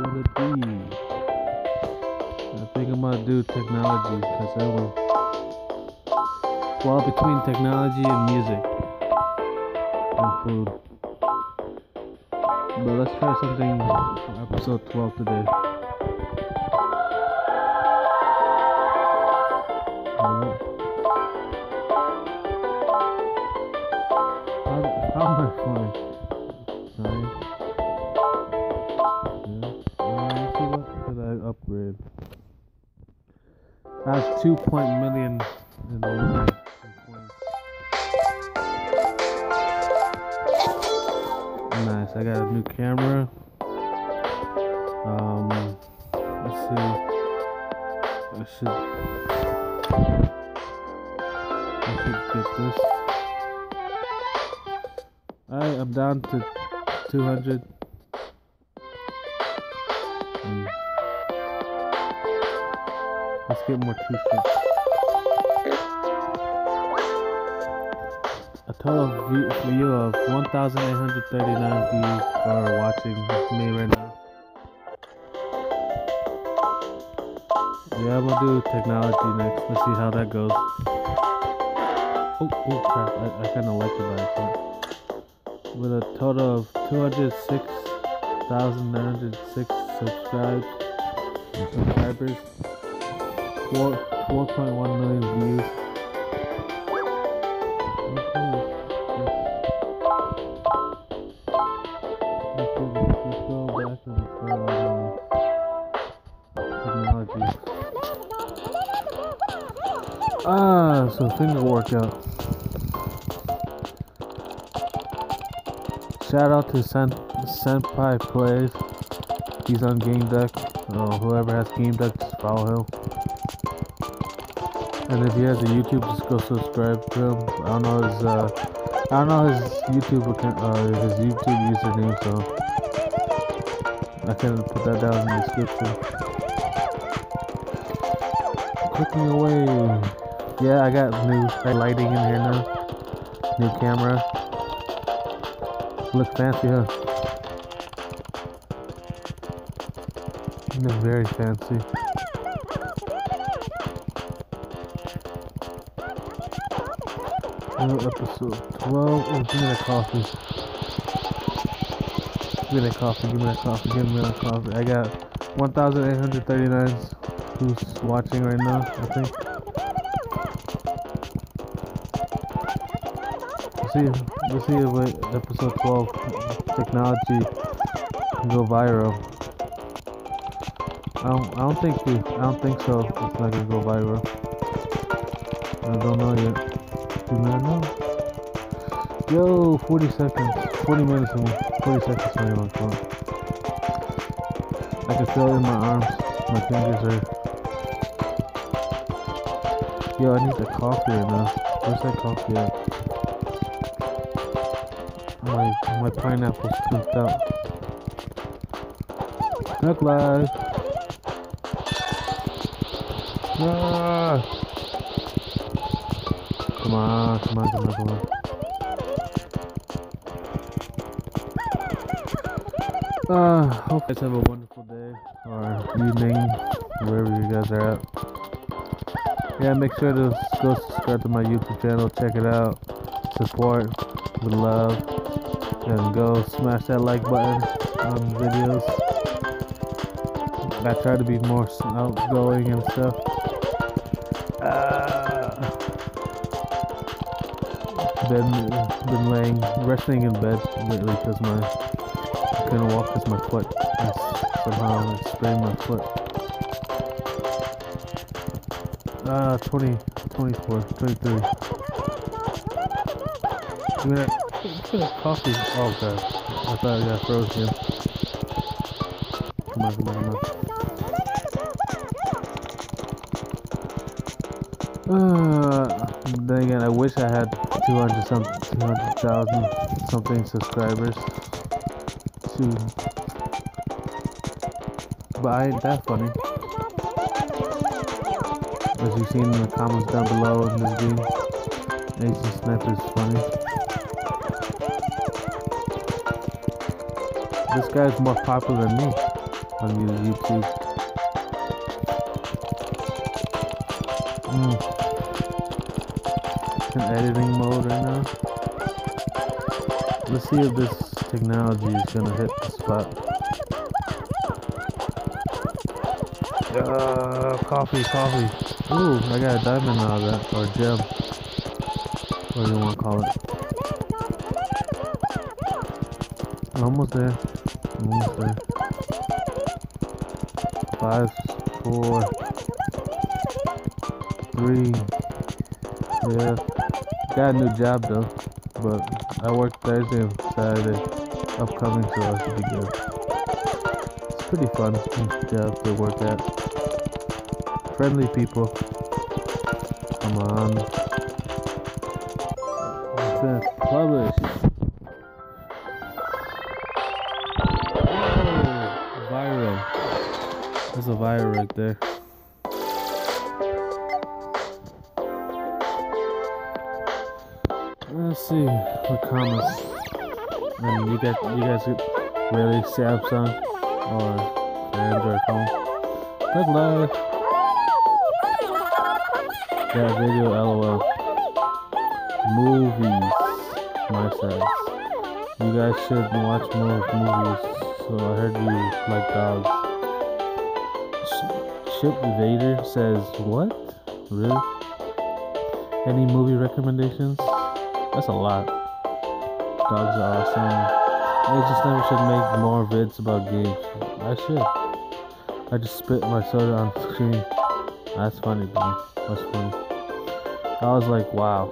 would it be? I think I'm gonna do technology because I will. Well, between technology and music and food. But let's try something for episode 12 today. Alright. How am I funny? Sorry. Yeah. Let's see what could I upgrade. I have 2 million in the coins. Nice, I got a new camera. Let's see. I should get this. Alright, I'm down to 200. Let's get more t-shirts. A total view of 1,839 views are watching me right now. Yeah, I'm gonna do technology next. Let's see how that goes. Oh crap, I kinda like it by itself. With a total of 206,906 subscribers, 4.1 million views. Let's go back and start technology. So finger workout. Shout out to Senpai Plays. He's on Game Deck. Whoever has Game Deck, just follow him. And if he has a YouTube, just go subscribe to him. I don't know his YouTube account, his YouTube username, so I can put that down in the description. Clicking away. Yeah, I got new lighting in here now. New camera. Look fancy, huh? Look very fancy. Episode 12. Oh, give me that coffee. Give me that coffee. I got 1,839 who's watching right now, I think. Let's see if episode 12 technology can go viral. I don't think so. It's not gonna go viral. I don't know yet. Do not know. Yo, 40 seconds. 40 minutes and 40 seconds on my phone. I can feel it in my arms. My fingers are. Yo, I need the coffee right now. Where's that coffee at? My pineapple's cooked out. Snuck live. Ah! Come on. Hope you guys have a wonderful day or evening, wherever you guys are at. Yeah, make sure to go subscribe to my YouTube channel, check it out, support with love, and go smash that like button on videos. I try to be more outgoing and stuff. Been resting in bed lately because I couldn't walk because my foot somehow sprained my foot. 20, 24, 23. Give me that coffee. Oh god, I thought I got frozen. Come on. Then again, I wish I had 200,000 something subscribers. But I ain't that funny. As you've seen in the comments down below in this game, Asian Sniper is funny. This guy's more popular than me. on YouTube. In editing mode right now. Let's see if this technology is gonna hit the spot. Coffee. Ooh, I got a diamond out of that, or gem. What do you want to call it? Almost there. 5, 4, 3. Yeah. Got a new job though, but I work Thursday and Saturday upcoming, so I should be good. It's pretty fun job to work at. Friendly people. Come on. What's that? Publish. Oh, viral. That's a viral right there. Let's see what comments. And you guys really Samsung or Android phone? Good luck. That video, LOL. Movies, my size. You guys should watch more movies. So I heard you like dogs. Chip Vader says, what? Really? Any movie recommendations? That's a lot. Dogs are awesome. I just never should make more vids about games. I should. I just spit my soda on the screen. That's funny, bro. That's funny. I was like, wow.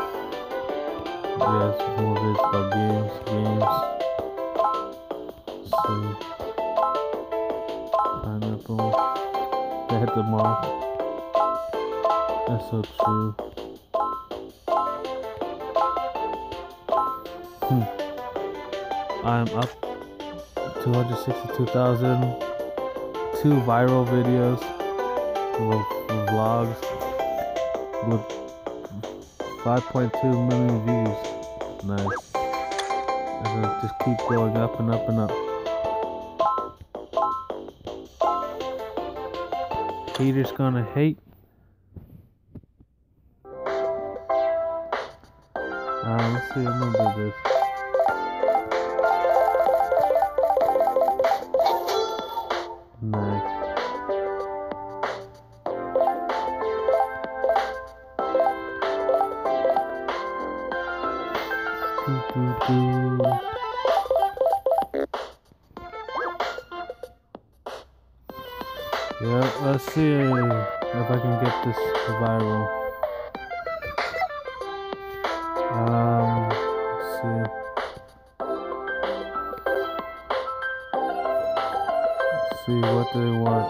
Yes, more vids about games. Let's see. Pineapple. They hit the mark. That's so true. I'm up 262,000. 2 viral videos, vlogs with 5.2 million views. Nice. And it'll just keep going up and up and up. Haters gonna hate. Let's see, I'm gonna do this. Nice. Yeah, let's see if I can get this viral. Let's see. See what they want.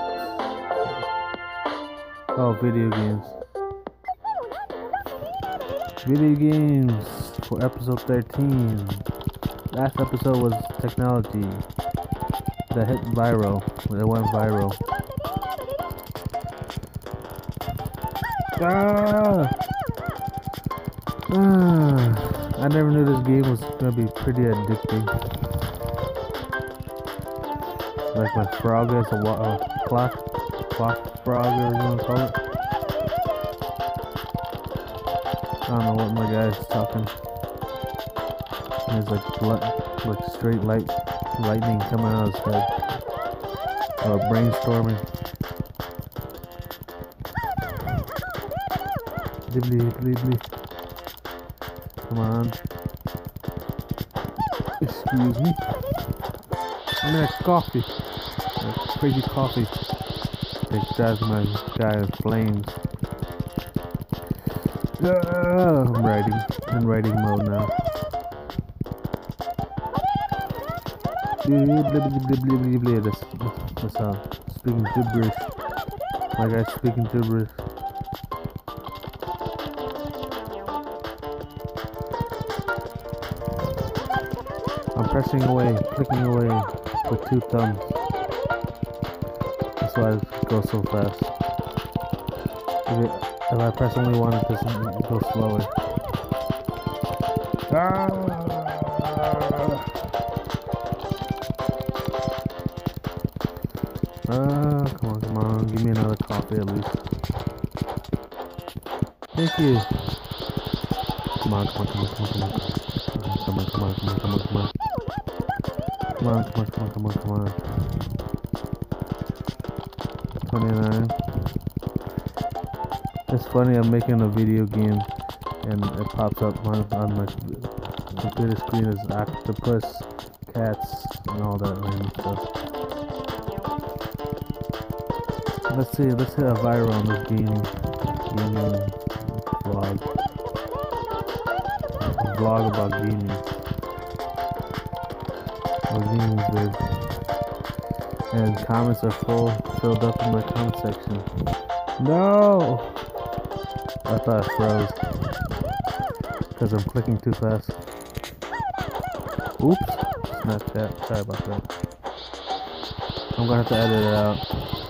Oh, video games. Video games for episode 13. Last episode was technology that hit viral. It went viral. I never knew this game was gonna be pretty addicting. Like my frog is a clock frog, or you wanna call it. I don't know what my guy is talking. There's like straight lightning coming out of his head. Or brainstorming. Blibbly. Come on. Excuse me. I'm in a coffee. Crazy coffee. It drives my guy in flames. I'm in writing mode now. That's how speaking gibberish. My guy's speaking gibberish. I'm pressing away, clicking away with 2 thumbs. That's why it goes so fast. If I press only one, it goes slower. Come on. Give me another coffee at least. Thank you. Come on. Come on. 29. It's funny, I'm making a video game and it pops up on my computer screen as octopus, cats, and all that random stuff. Let's hit a viral on this gaming vlog about gaming. What gaming is big. And comments are filled up in my comment section. No! I thought I froze because I'm clicking too fast. Oops, Snapchat. Sorry about that. I'm gonna have to edit it out.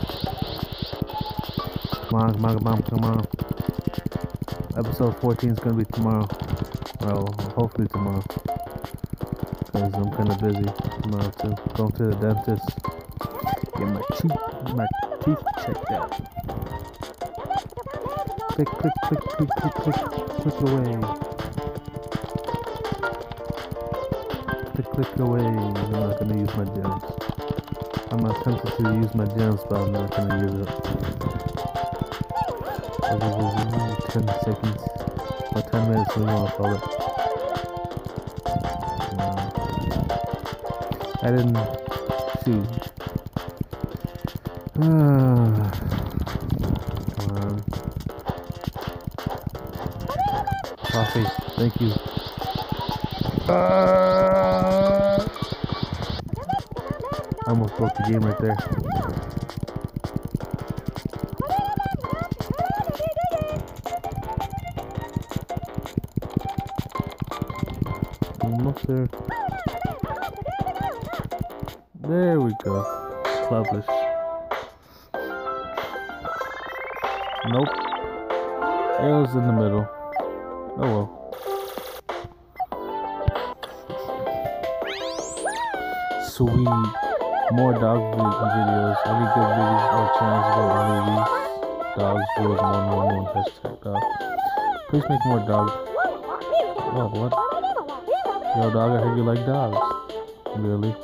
Come on. Episode 14 is gonna be tomorrow. Well, hopefully tomorrow. Because I'm kinda busy tomorrow too. Going to the dentist. Get my teeth checked out. Click away. Click away. I'm not gonna use my gems. I'm not tempted to use my gems, but I'm not gonna use it. 10 seconds. Or 10 minutes, we want to call it. I didn't shoot. Come on. Coffee, thank you. I almost broke the game right there. Almost there. There we go. Publish. Nope. Arrows in the middle. Oh well. Sweet. More dog videos. Any good videos or channels about movies, dogs, rules, 111 hashtag dog. Please make more dogs. Oh, what? Yo, dog, I heard you like dogs. Really?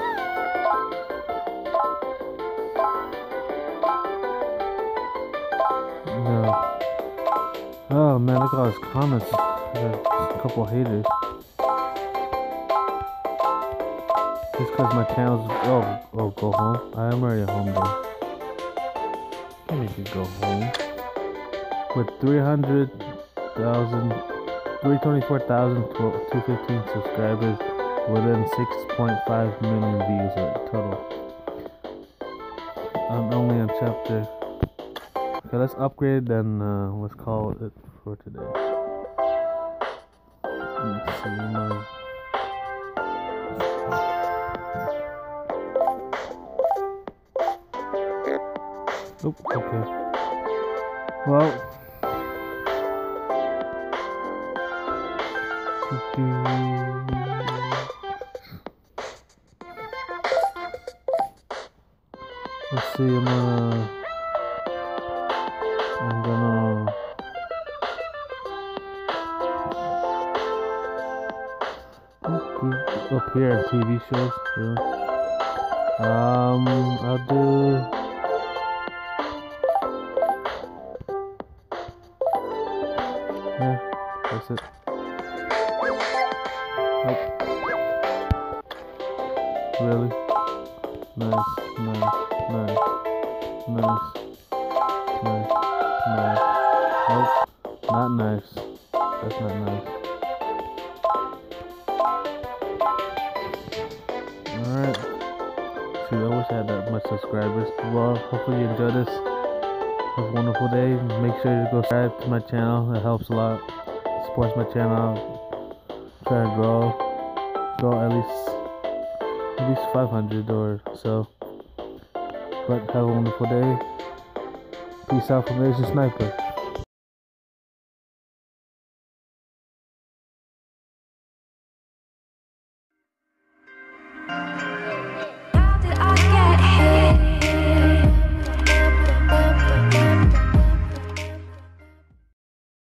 No. Oh man, look at all his comments. I got a couple haters. Just because my channel's... Oh, go home. I am already home though. I need to go home. With 324,215 subscribers within 6.5 million views total. I'm only on chapter... Okay, let's upgrade then let's call it for today. Let's see, okay. Well, let's see, I'm gonna up here at TV shows, really. I'll do that's it. Nope. Really? Nice. Nope. Not nice. That's not nice. Alright. Shoot, I wish I had that much subscribers. Well, hopefully you enjoyed this. Have a wonderful day. Make sure you go subscribe to my channel. It helps a lot. Supports my channel. Try to grow at least 500 or so. But have a wonderful day. Peace out from Asian Sniper.